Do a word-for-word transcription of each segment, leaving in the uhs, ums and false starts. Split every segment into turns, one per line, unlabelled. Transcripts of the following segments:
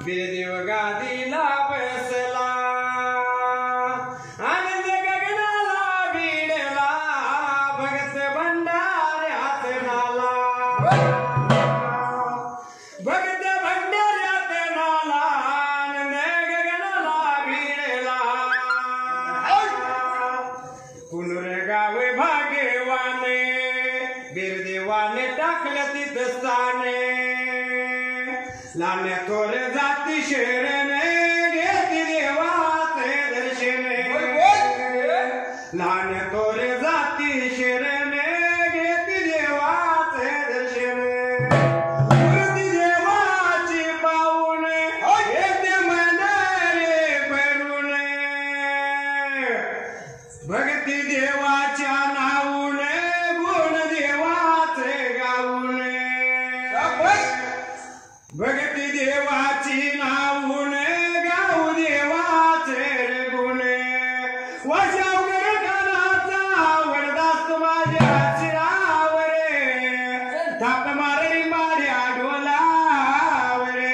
बिरदेव गादीला बसला आनंद गगनाला भिडला भगत भंडाऱ्यात नाला भगत भंडाऱ्यात नाला आनंद गगनाला भिडला पुनर्गाव भाग्यवाने बिरदेवाने टाकलं तिथं स्थाने लाण्या थोर जाती शरणे घेती देवाचे दर्शने लाण्या थोर जाती शरणे घेती देवाचे दर्शने मूर्ती देवाची पाहुणे येते मन रे भरूने भक्ती देवाच्या नाऊने गुण देवाचे गाऊने भक्ती देवाची नाऊने गाऊ देवाचे गुणे वशावकर कानाचा वरदास माझ्या शिरावरे थाप मारली माझ्या ढोलावरे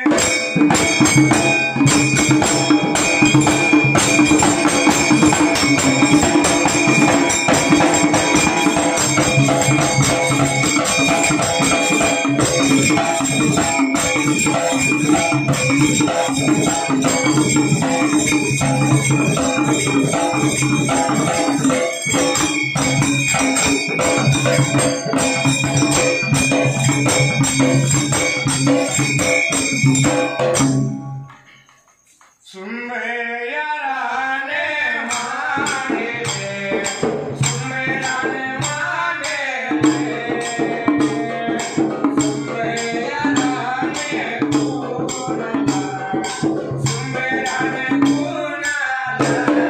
सुमेराने माने सुमेराने माने सुमेराने गुणाला सुमेराने गुणाला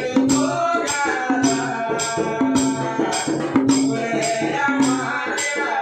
Yeah.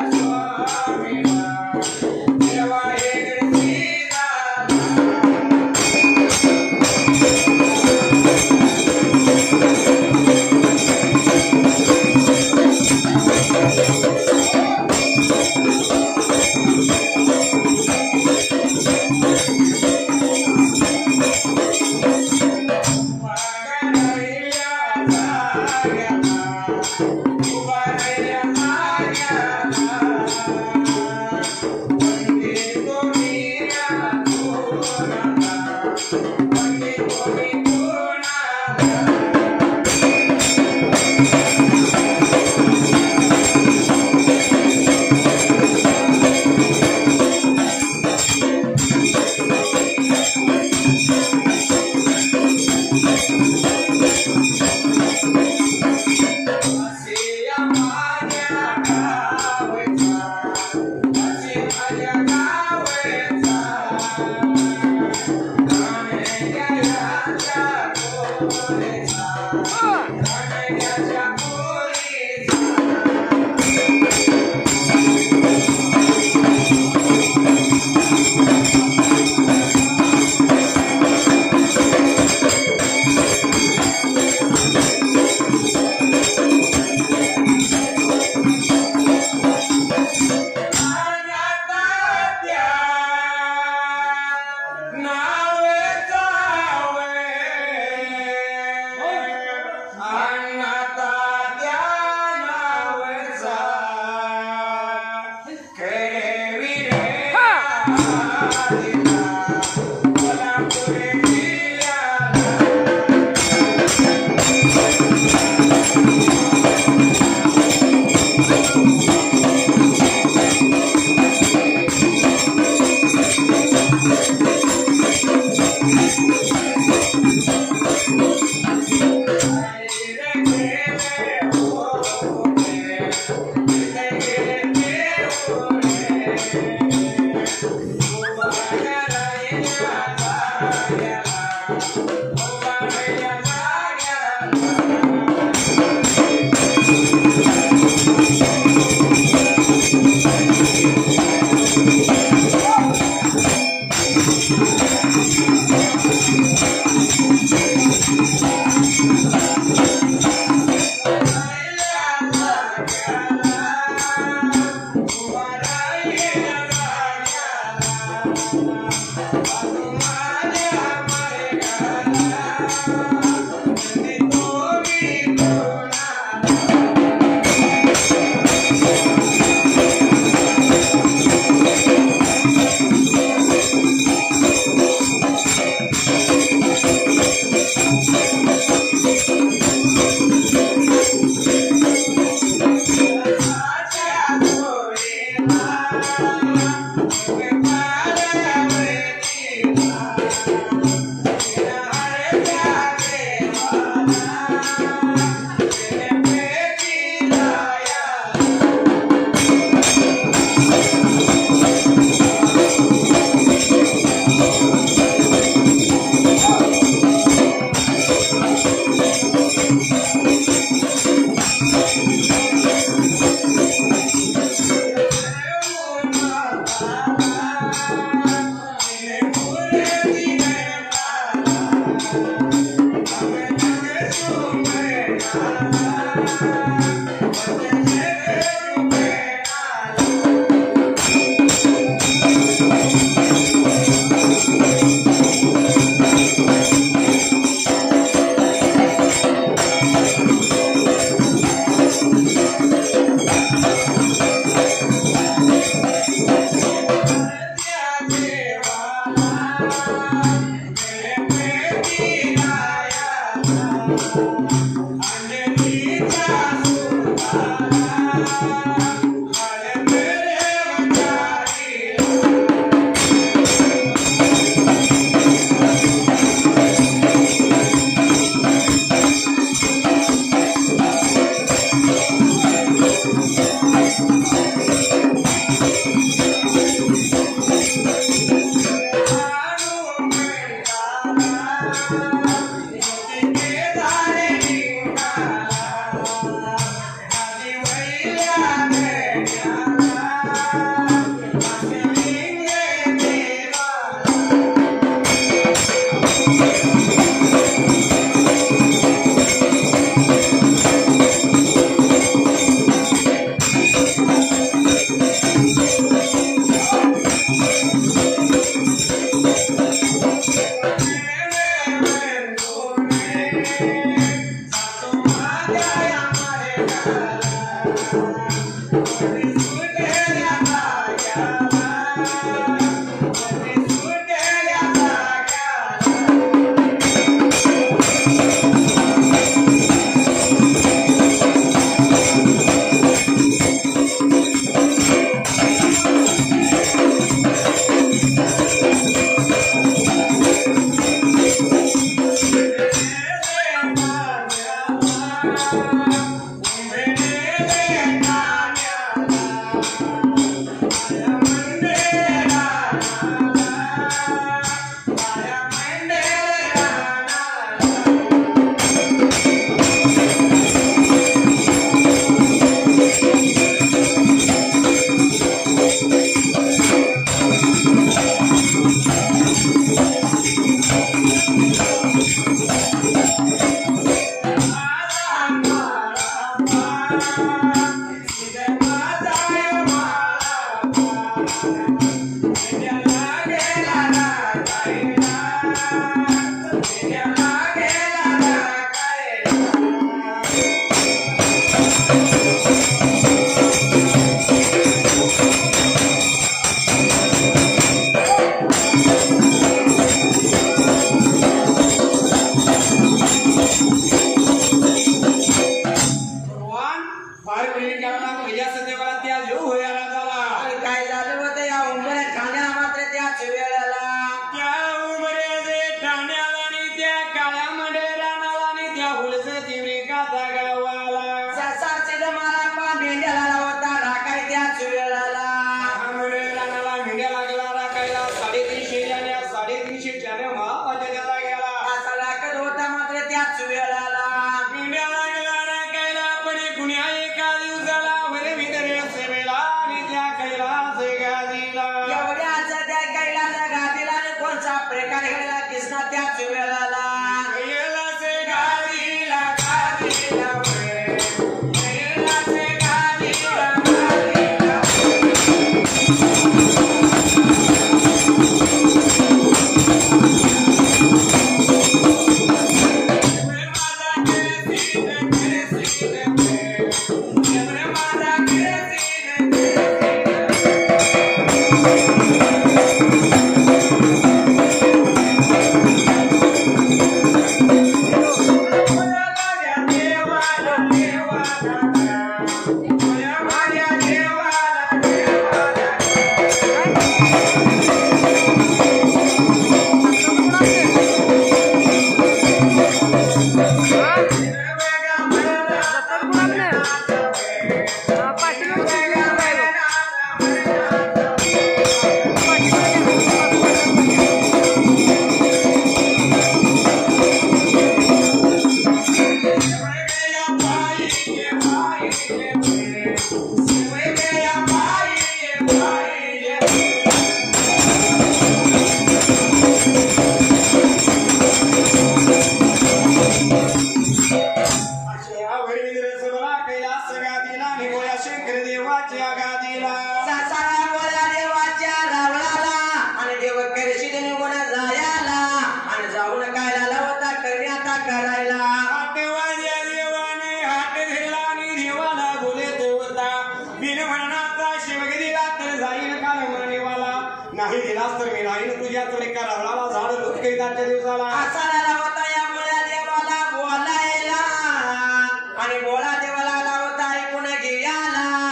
बोला देवाला लावता ऐकून घ्यायला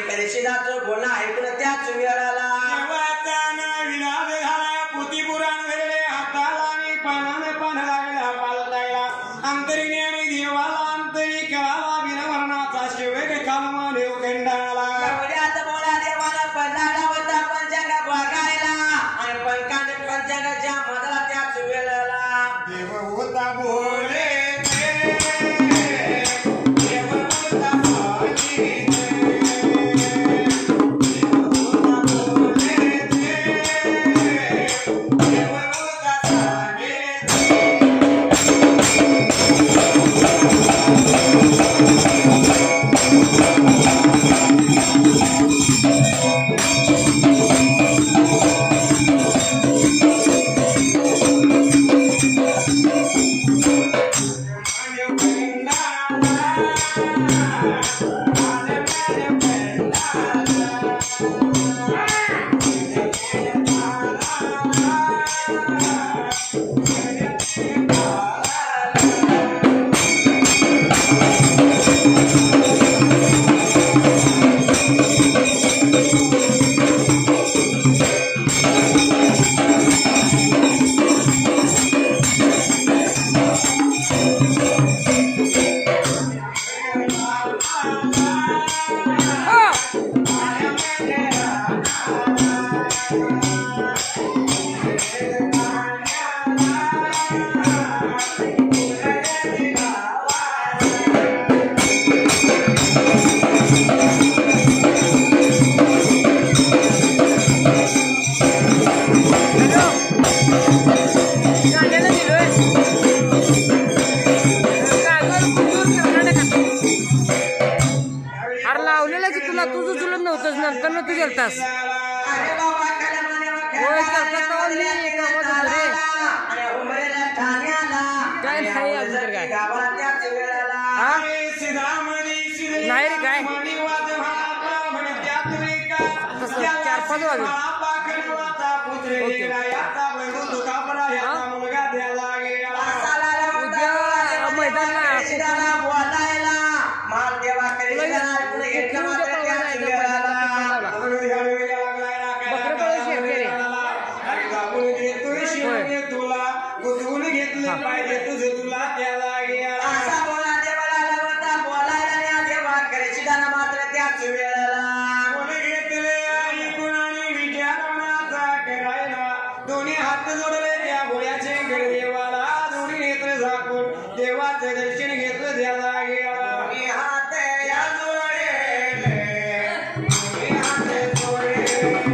कलिशिदाचं बोलणं ऐकून त्याच वेळाला
देवाचा विलास झाला पोती पुराण धरले हाताला आणि पानाने पान लागला पाल लागला अंतरीने आणि देवाला अंतरी कळाला बिनवर्णाचा शिवेग कालमा देव खंडाला
गवड्यात बोला देवाला पडला होता पंचांगा बघायला आणि पंचांग पंचांगाच्या मधला त्याच वेळेला
देव होता बोले
नाही रे काय चार पाच वाजले उद्या मैदानला
बोलायला माल देवा
तुला गुजवून घेतलं पाहिजे तुझं तुला त्याला
असा बोला देवाला लगवता बोलायला देवा कलिशिदानं मात्र त्याच वेळेला
कोणी घेतले ऐकून आणि विचारवणाचा करायला दोन्ही हात जोडले त्या भोळ्याचे घर देवाला दोन्ही नेत्र झाकून देवाचं दर्शन घेतलं त्याला गेला
दोन्ही हात या जोडले दोन्ही हात जोडले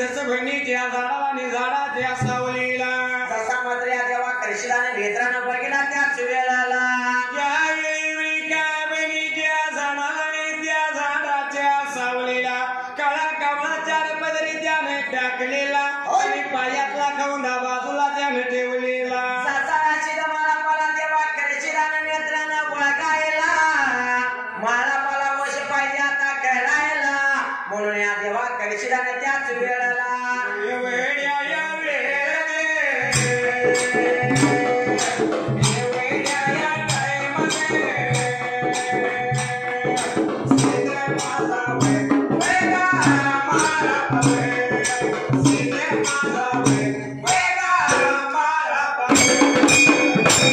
कणस बहिणीच्या झाडाला आणि झाडाच्या सावलीला
जसा मात्र या देवा करशिलाने नेत्रानं बघितला त्याच वेळेला
यावेळी विका बहिणीच्या झाडाला आणि त्या झाडाच्या सावलीला काळा कावळा चार पदरी त्याने टाकलेला आणि पायातला खवंडा बाजूला त्याने ठेवलेला
सासाराची मला मला देवा करशिलाने नेत्रानं बघायला मला मला वश पाहिजे आता करायला म्हणून या देवा करशिलाने त्याच वेळेला
वेड्या या वेळे वेड्या या टायमाने सिंद्र माझा वेगा मारा पवे सिंद्र माझा वेगा मारा पवे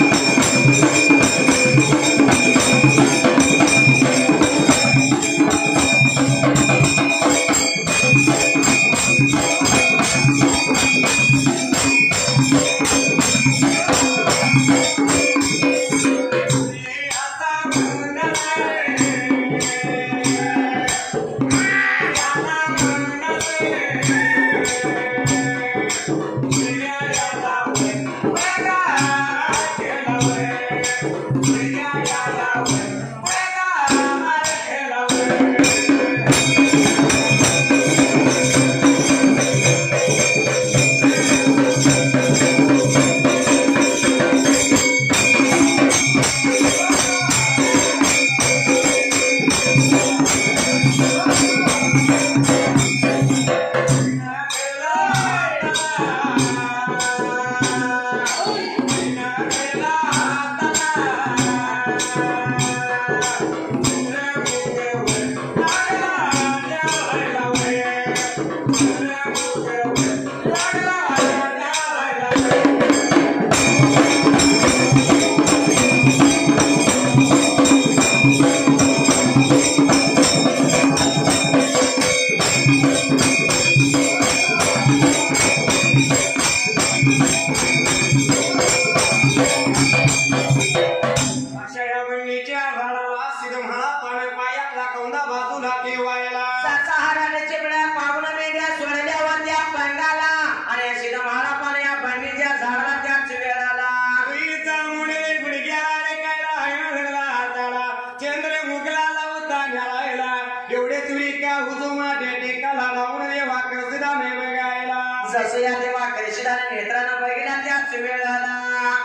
जसं या देवा करशिलाने नेत्रानं बघितला त्याच वेळेला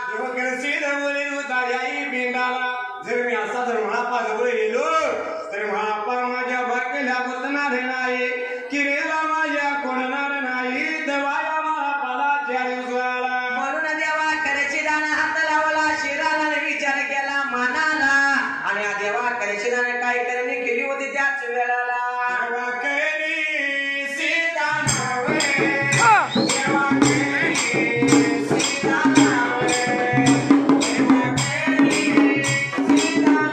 जर मी असा जर महापा जवळ गेलो तर महापा माझ्या भक्तीला बोलणार नाही किरेला माझ्या कोणणार नाही देवाया महापाला चालूला
म्हणून देवा करशिलाने हात लावला शिराला विचार केला मनाला आणि या देवा करशिलाने काय करणे केली होती त्याच वेळेला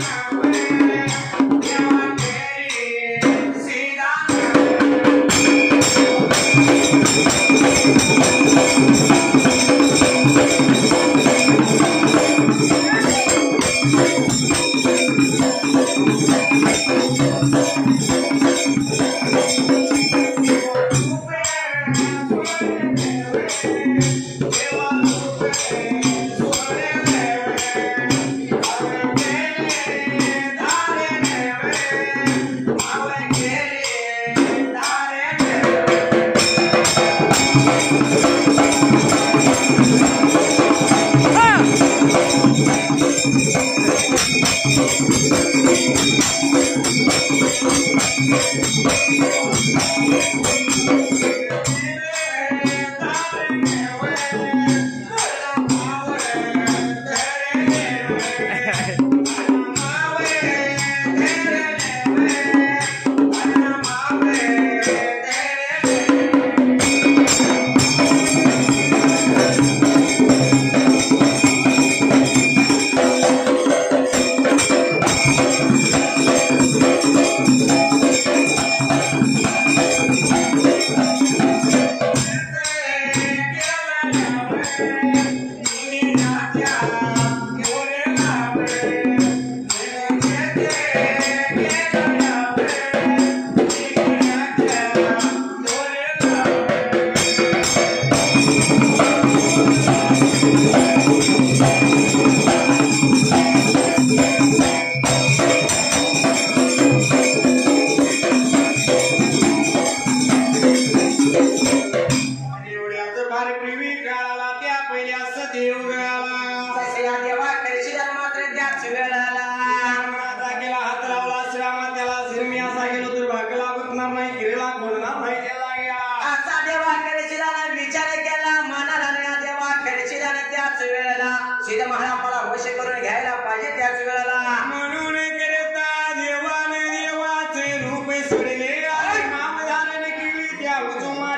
सीता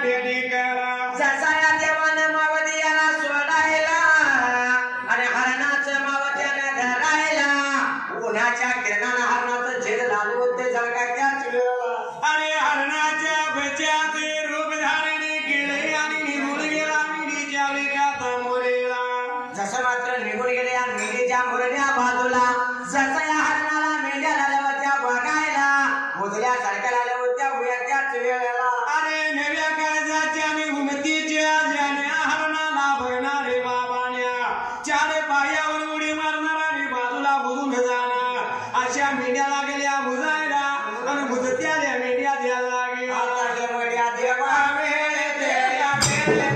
वाटेने करा
जसा या देवानं मावती याला सोडायला आणि हरणाचं मावत्यानं धरायला उन्हाच्या किरणानं हरणाचं झेल लालू होते जळकाच्याच वेळेला
अरे हरणाच्या बच्याचे रूप धारण केले आणि निघून गेला मिडीच्या वेगात मोरेला
जसं मात्र निघून गेले या मेंढीच्या मुरड्या बाजूला जसं या हरणाला मेंढ्या झाल्या होत्या बघायला मुजल्या सारख्या झाल्या होत्या उयाच्याच वेळेला
अरे नव्या काळजाच्या आणि उमतीच्या जाण्या हरणाला बघणारे बाबाण्या चार पायावर उडी मारणार आणि बाजूला बुजून जाणार अशा मेंढ्याला गेल्या बुजायला आणि बुजत्याल्या मेंढ्या द्यायला लागल्या
आता जवळ्या देवा वेळ तेऱ्या वेळ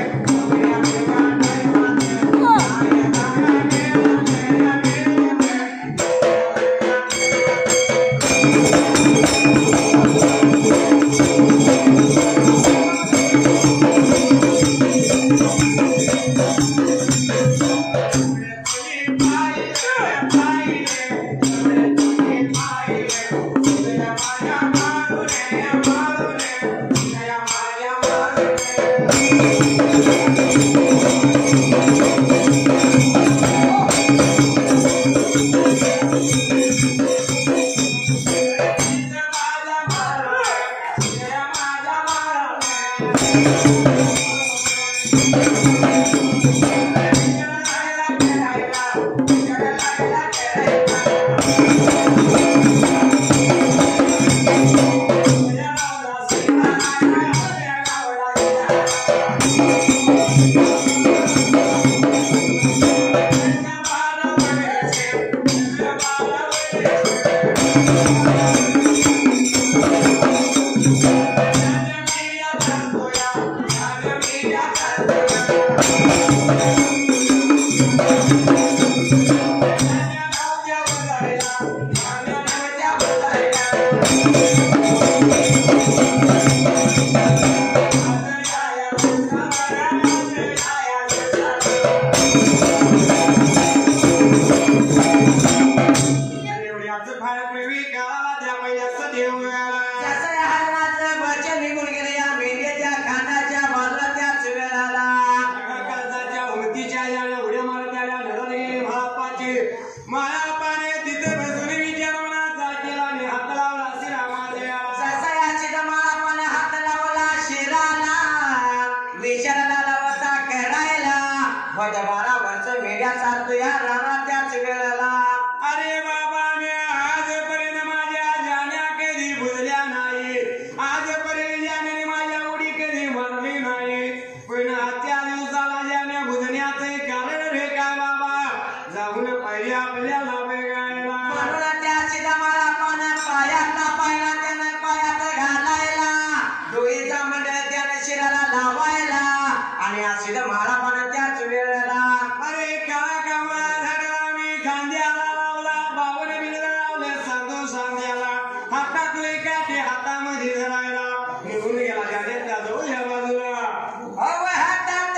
अरे बाबा आजपर्यंत माझ्या जाण्या कधी बुजल्या नाही आजपर्यंत जाण्याने माझ्या उडी कधी भरली नाही पण आजच्या दिवसाला जाण्या बुजण्याचे कारण रे काय बाबा जाऊन पाहिजे आपल्याला बघायला
म्हणून त्या चिदमाला पाना पायातला पायला त्यानं पायात घालायला डोईचा मंडळ त्यानं शिराला लावायला आणि हा चिदमाला पाना त्याच वेळेला
अरे काय कामा झाडला मी खांद्याला लावला बावन बिल लावलं सांगतो सांग्याला हातातले काठी हातामध्ये धरायला निघून गेला जाण्याच्या जवळ या बाजूला
अव हातात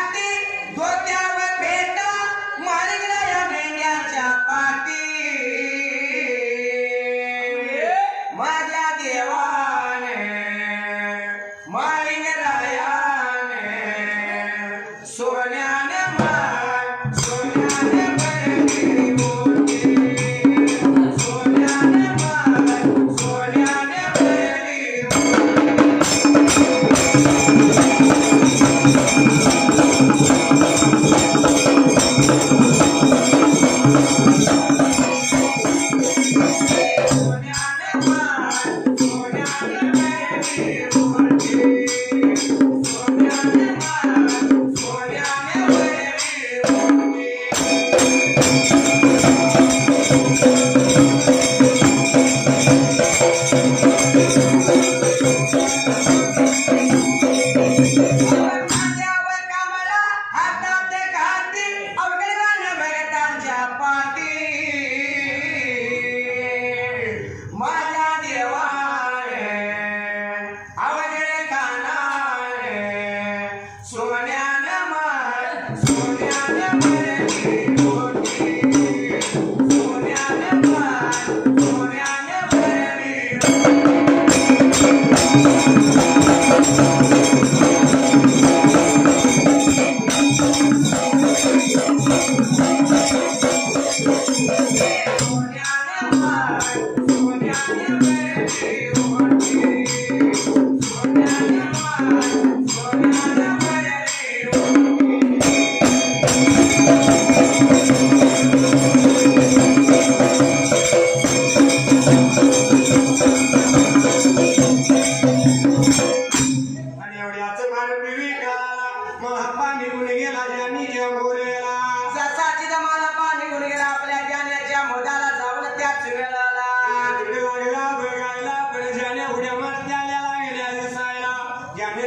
काठी डोक्यावर भेट मारिगला या मेंढ्याच्या पाठी माझ्या देवाने मारिंग रायाने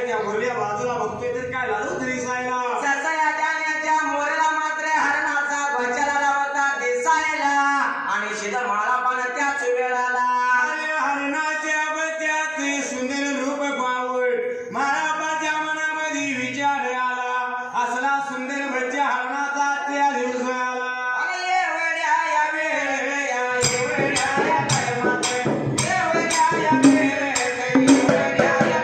त्या मुरल्या बाजूला बघतोय तर काय लाजून दिसायला
ससाया जाण्याच्या मोरला मात्र हरणाचा बचाला होता दिसायला आणि शिद माळा पण त्याच वेळाला
अरे हरणाच्या बच्यात सुंदर रूप पाहून महाराजाच्या मनामध्ये विचार आला असला सुंदर बच्चा हरणाचा त्या दिवस आला
अरे एवढ्या या वेळ्या एवढ्या या कर्मात एवढ्या या वेळ्या एवढ्या या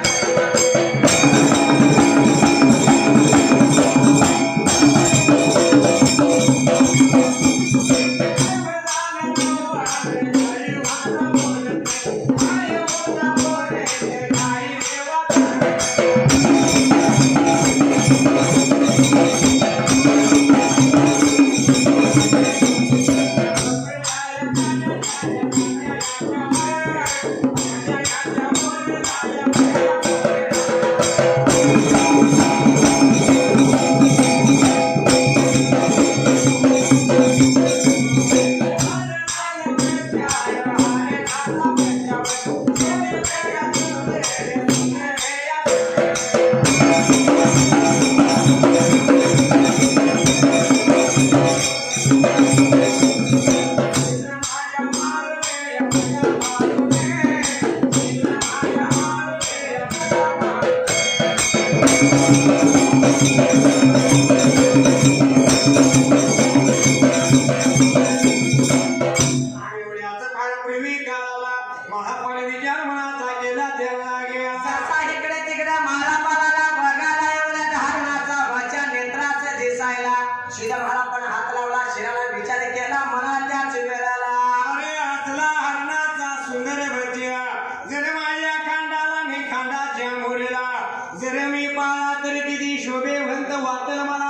जर मी पाळा तर किती शोभेवंत वाटल